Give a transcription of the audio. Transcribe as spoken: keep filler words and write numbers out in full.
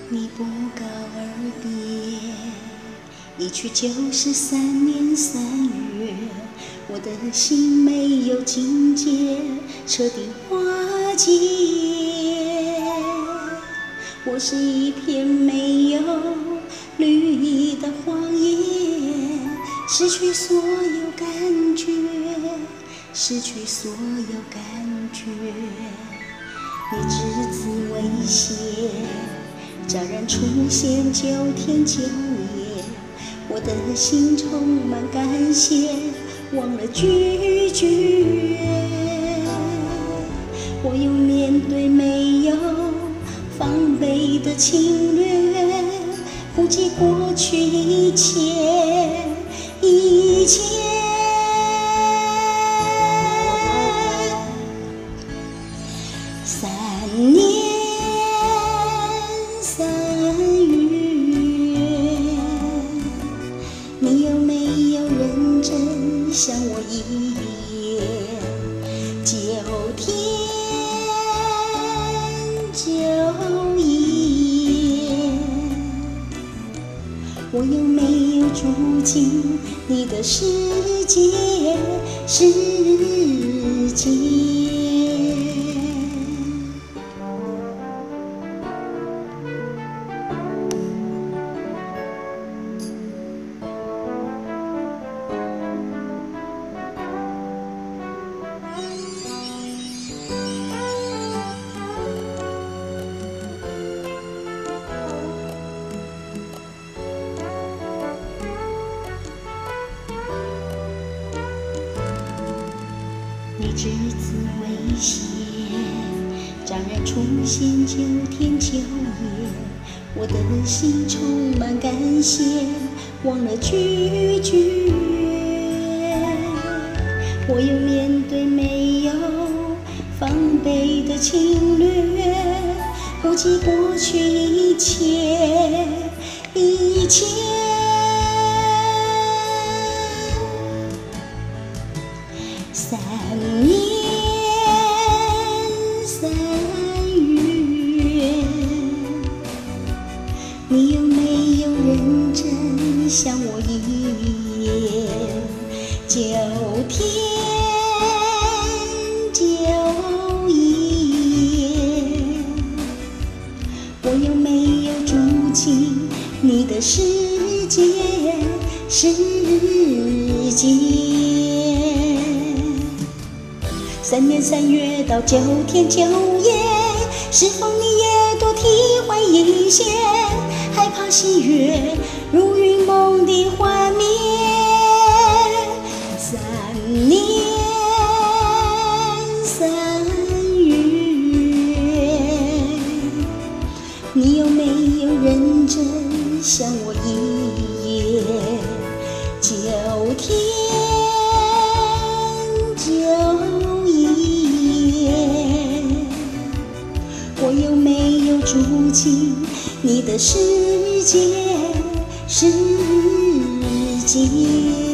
你不告而别，一去就是三年三月，我的心没有境界，彻底化解。我是一片没有绿意的荒野，失去所有感觉，失去所有感觉。你只字未写，乍然出现九天九夜，我的心充满感谢，忘了拒绝。我又面对没有防备的侵略，不计过去一切一切。三年三月，你有没有认真想我一遍？九天九夜，我有没有住进你的世界世界？你只字未写，乍然出现九天九夜，我的心充满感谢，忘了拒绝。我又面对没有防备的侵略，不计过去一切一切。三年三月，你有没有认真想我一夜？九天九夜，我有没有住进你的世界世界？三年三月到九天九夜，是否你也多体会一些？害怕喜悦如云梦的幻灭。三年三月，你有没有认真想我一夜？九天九夜，我有没有住进你的世界世界？